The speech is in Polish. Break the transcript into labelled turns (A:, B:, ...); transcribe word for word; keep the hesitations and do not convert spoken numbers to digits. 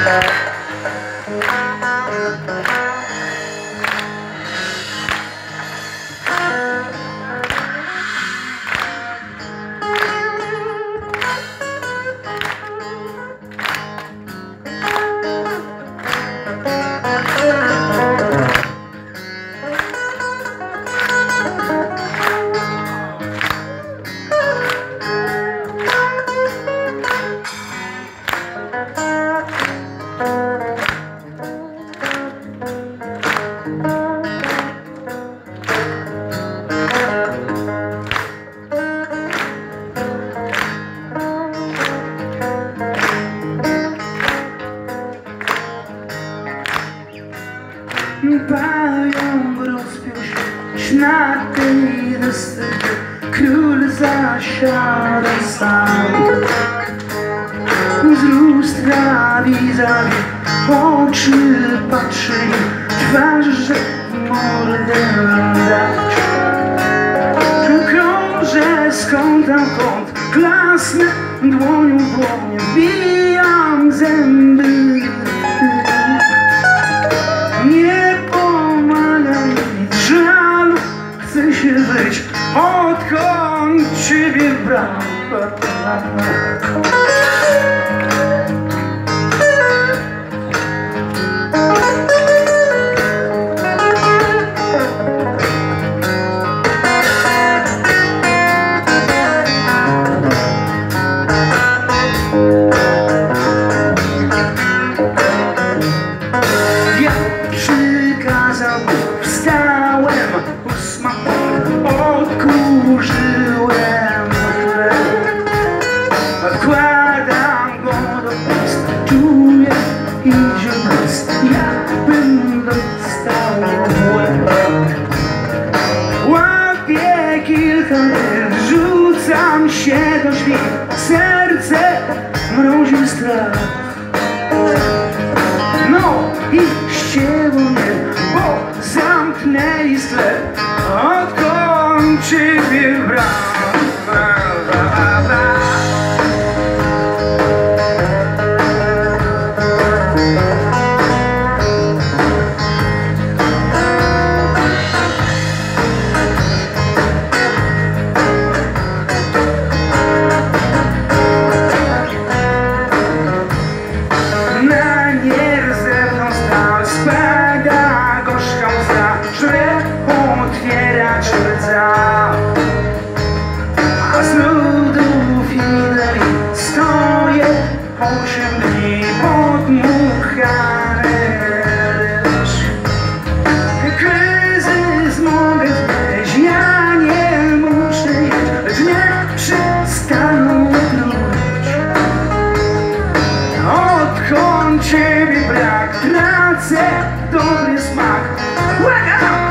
A: Pająk rozpiął się na tej wysypie, król zasiada sam. Z lustra vis-a-vis oczy patrzyli, twarze mordę dać. Krążę z kąta w kąt, klasnę dłonią w dłonie, wbijam zęby. Nie pomaga nic żalu, chcę się wyjść, odkąd ciebie brałem. Wstałem, ósma, odkurzyłem chleb. Odkładam go do ust, czuję, idzie list, jakbym dostał w łeb. Łapię kilka dni, rzucam się do drzwi, serce mrozi strach. No i ścięło mnie, bo zamknęli sklep, odkąd ciebie brałem. Na nie zewnątrz stał, spada gorzka łza, że otwierać rdza. A z nudów i dali stoję osiem dni podmuchany ryż. Kryzys mogę znieść, ja nie muszę jeść, lecz niech przestaną truć. Odkąd ciebie brak, tracę dobry smak. Błagam!